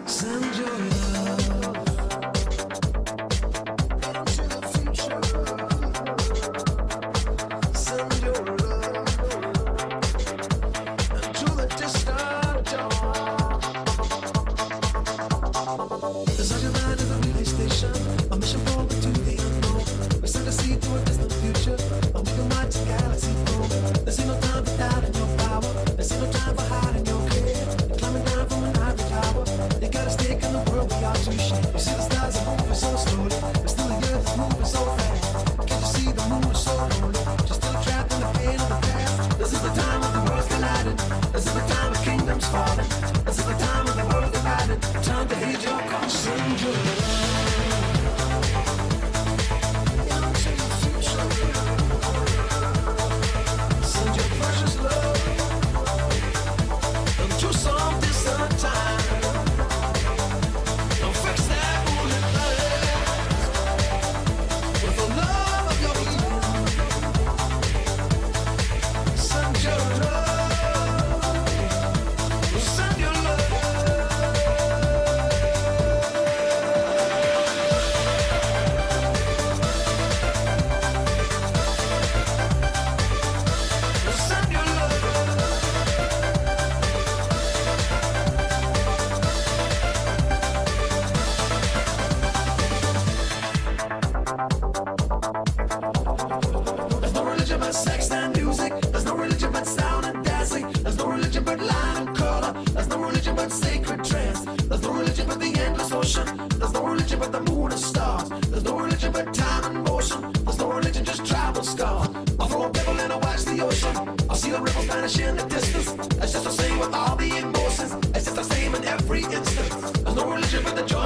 Send your love into the future. Send your love into the distant dawn. There's such a man in the relay station, a mission forward to the unknown. We send a seed to a distant future, and we can march a galaxy home. There's no time for doubt in your power. There's no time for hiding your care. You're climbing down from an ivory tower. You got a stake in the world, we are too share. You see the stars are moving so slowly, but still the earth is moving so fast. Can't you see the moon is so lonely? She's still trapped in the pain of the past. This is the time of the world's colliding. This is the time of kingdoms falling. This is the time of the world divided. Time to heed your call. Send your love into the future. Send your precious love into some distant time. Don't fix that bullet blast with the love of your healing. Send your love. Send your love. Send your love. There's no religion but sex and music. There's no religion but sound and dancing. There's no religion but line and color. There's no religion but sacred trance. There's no religion but the endless ocean. There's no religion but the moon and stars. There's no religion but time and motion. There's no religion, just tribal scars. I'll throw a pebble and I'll watch the ocean. I'll see the ripples vanish in the distance. It's just the same with all the emotions. It's just the same in every instance. There's no religion but the joy